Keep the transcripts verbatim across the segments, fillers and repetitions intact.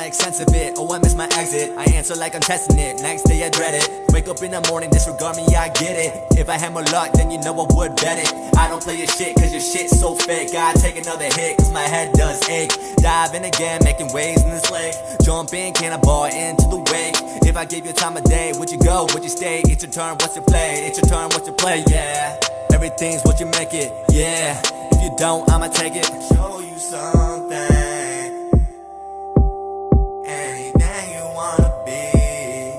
make sense of it. Oh, I miss my exit, I answer like I'm testing it. Next day I dread it, wake up in the morning, disregard me, I get it. If I had more luck, then you know I would bet it. I don't play your shit, cause your shit's so fake. I take another hit, cause my head does ache. Dive in again, making waves in this lake. Jump in, cannonball into the wake. If I gave you time of day, would you go, would you stay? It's your turn, what's your play? It's your turn, what's your play? Yeah, everything's what you make it, yeah. If you don't, I'ma take it. Show you something. Anything you wanna be.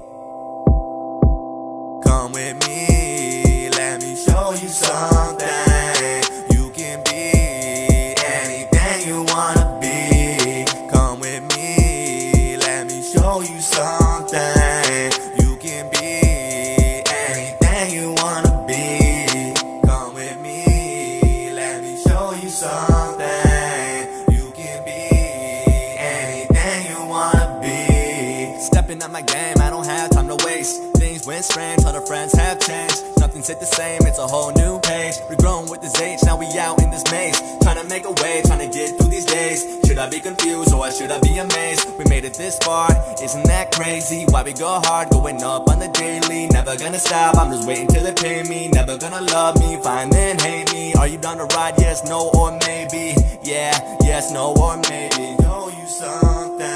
Come with me, let me show you something. You can be anything you wanna be. Come with me, let me show you something. You can be anything you wanna be. Come with me, let me show you something. You can be anything you wanna be. Stepping up my game, I don't have time to waste. Things went strange, other friends have changed. Nothing's hit the same, it's a whole new page. We're growing with this age, now we out in this maze. Trying to make a way, trying to get through these days. Should I be confused or should I be amazed? We made it this far, isn't that crazy? Why we go hard, going up on the daily. Never gonna stop, I'm just waiting till they pay me. Never gonna love me, fine then hate me. Are you down to ride? Yes, no, or maybe. Yeah, yes, no, or maybe. Show you something.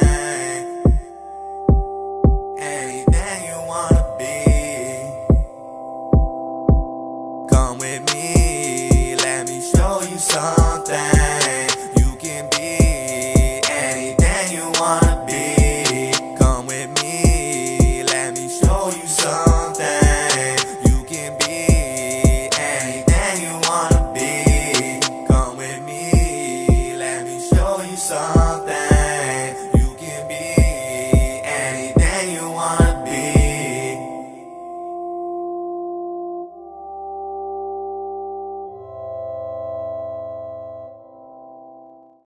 Anything you wanna be. Come with me, let me show you something. You can be anything you wanna be. Come with me, let me show you something. You can be anything you wanna be. Come with me, let me show you something.